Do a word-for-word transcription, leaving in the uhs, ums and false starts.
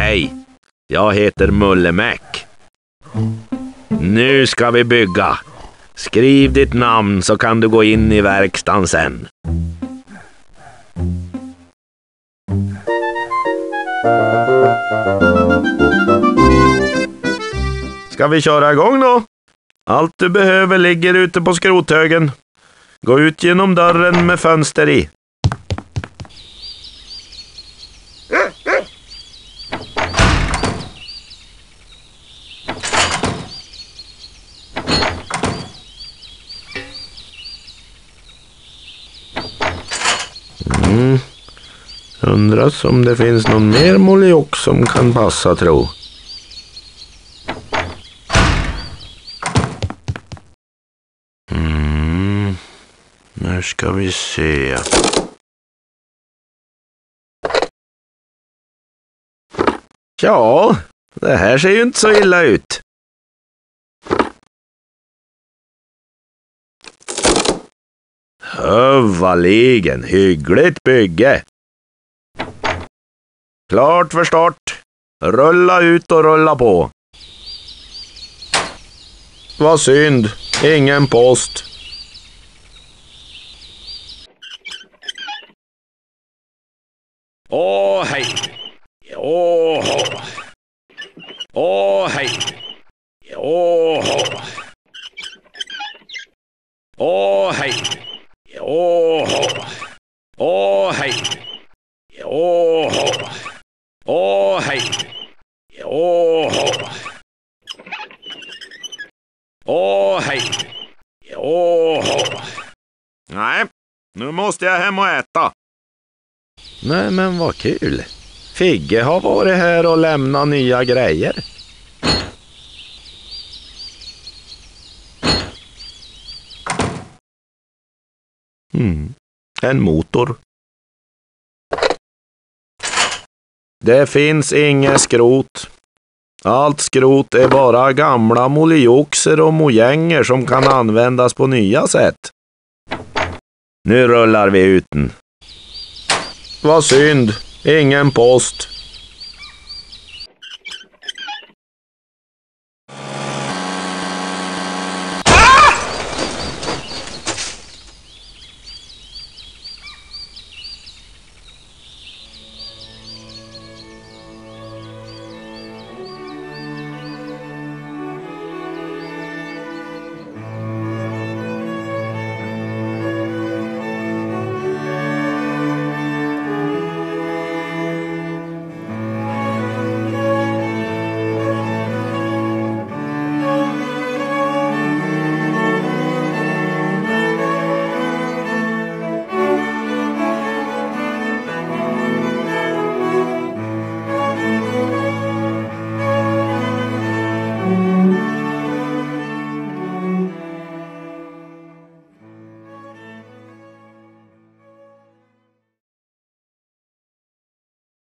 Hej, jag heter Mullemäck. Nu ska vi bygga. Skriv ditt namn så kan du gå in i verkstaden sen. Ska vi köra igång då? Allt du behöver ligger ute på skrothögen. Gå ut genom dörren med fönster i. Mm. Undras om det finns någon mer moliock som kan passa, tro. Mm. När ska vi se. Ja, det här ser ju inte så illa ut. Hövaligen, hyggligt bygge. Klart för start. Rulla ut och rulla på. Vad synd, ingen post. Åh hej. Åh. Åh hej. Åh. Åh hej. Åh. Åh hej. Åh. Åh hej. Åh. Åh hej. Åh. Nej, nu måste jag hem och äta. Nej, men vad kul. Figge har varit här och lämnat nya grejer. Mm. En motor. Det finns inget skrot. Allt skrot är bara gamla molioxer och mojänger som kan användas på nya sätt. Nu rullar vi ut den. Vad synd, ingen post.